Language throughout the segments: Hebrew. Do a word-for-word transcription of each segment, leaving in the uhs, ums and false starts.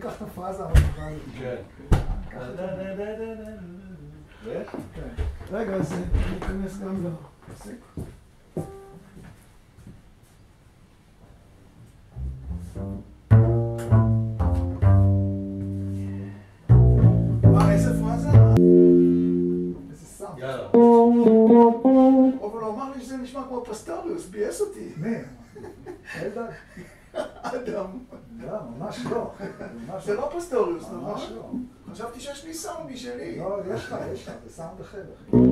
ניקח את הפרזה המתובה הזאת. כן. רגע, אז ניכנס גם לו. מה, איזה פרזה? איזה סאונד. יאללה. אבל הוא אמר לי שזה נשמע כמו פסטוריוס, ביאס אותי. מי? אלדד? אדם. לא, ממש לא. זה לא פסטוריוס, נכון? ממש לא. חשבתי שיש לי סאונד משלי. לא, יש לך, יש לך, זה סאונד אחר.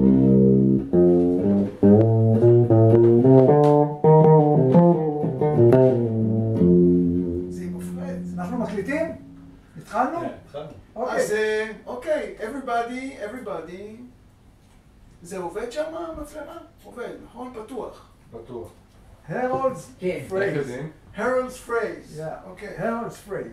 זה מופרד. אנחנו מקליטים? התחלנו? כן, התחלנו. אז אוקיי, everybody, everybody. זה עובד שם המצלמה? עובד, נכון? פתוח. בטוח. Harold's phrase. Harold's phrase. Yeah. Okay. Harold's phrase.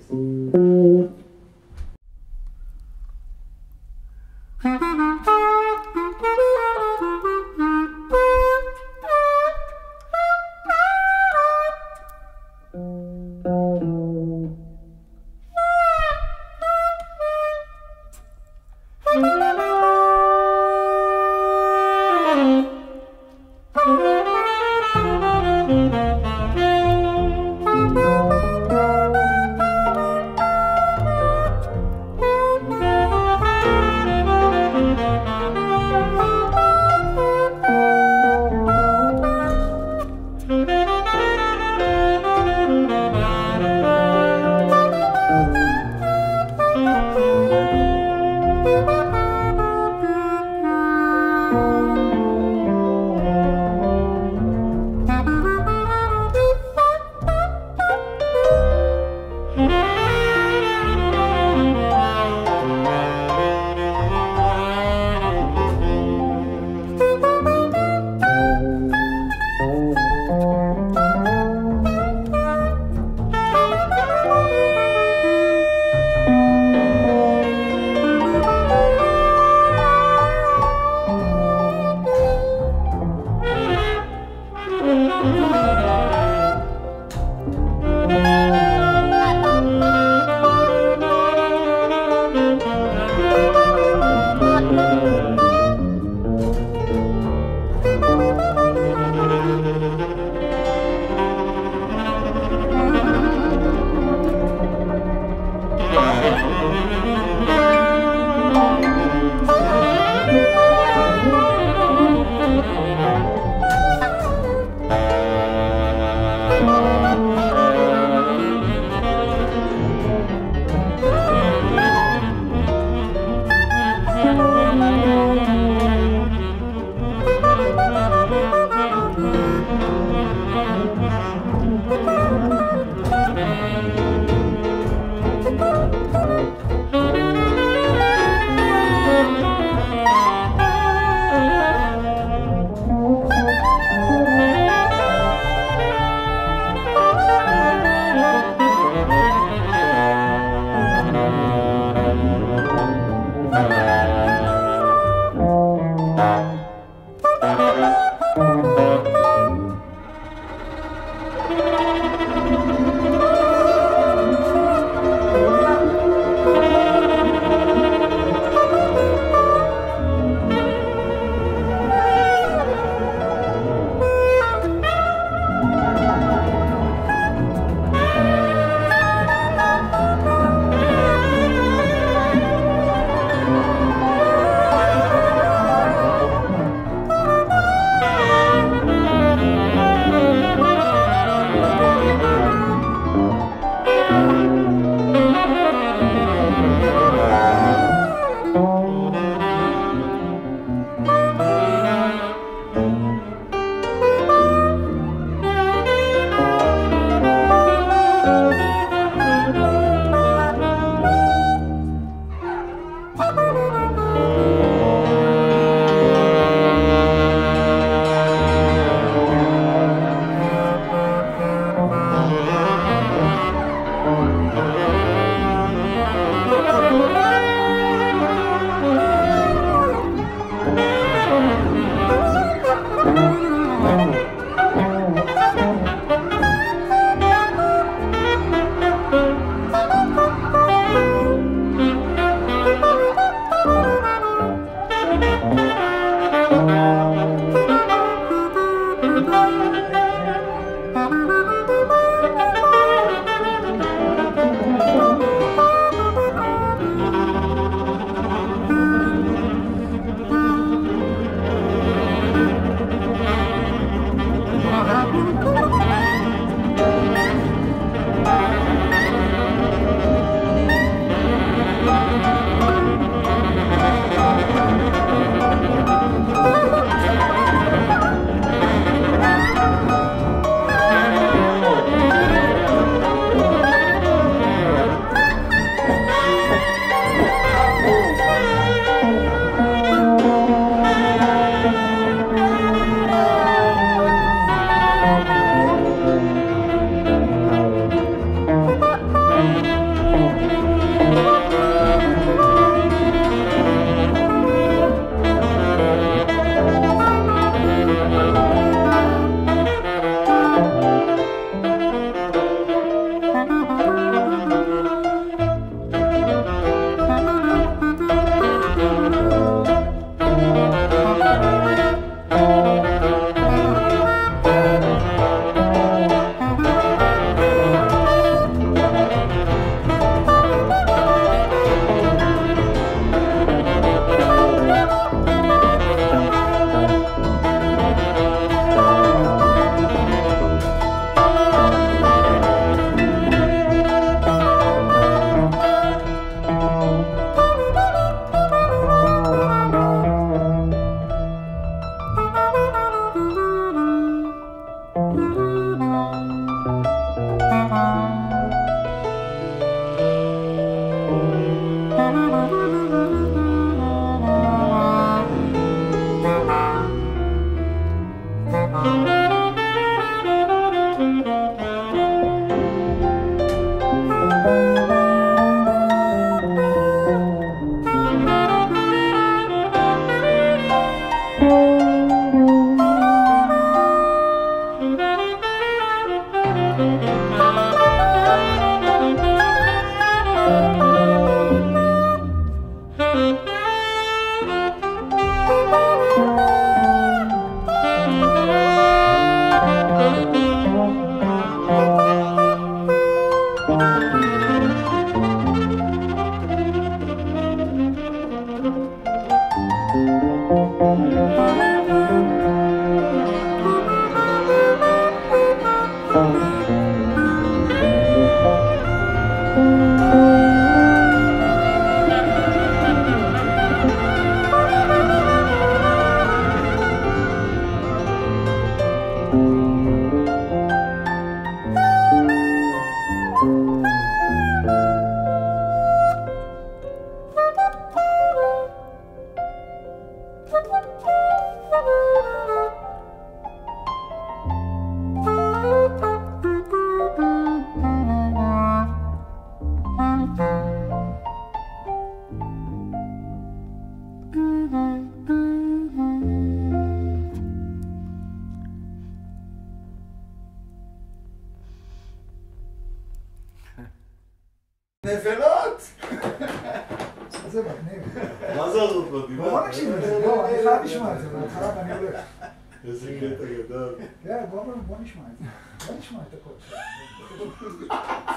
נבלות! זה מגניב. מה זה הזאת מדהימה? בוא נקשיב לזה, בוא, אני חייב לשמוע את זה, בהתחלה ואני הולך. איזה קטע גדול. כן, בוא נשמע את זה. בוא נשמע את הקול שלו.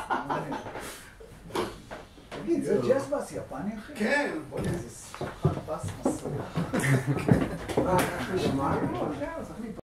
תגיד, זה ג'אז בס יפני, אחי? כן. בוא נראה, זה שחק בס מסוים. אה, נשמע?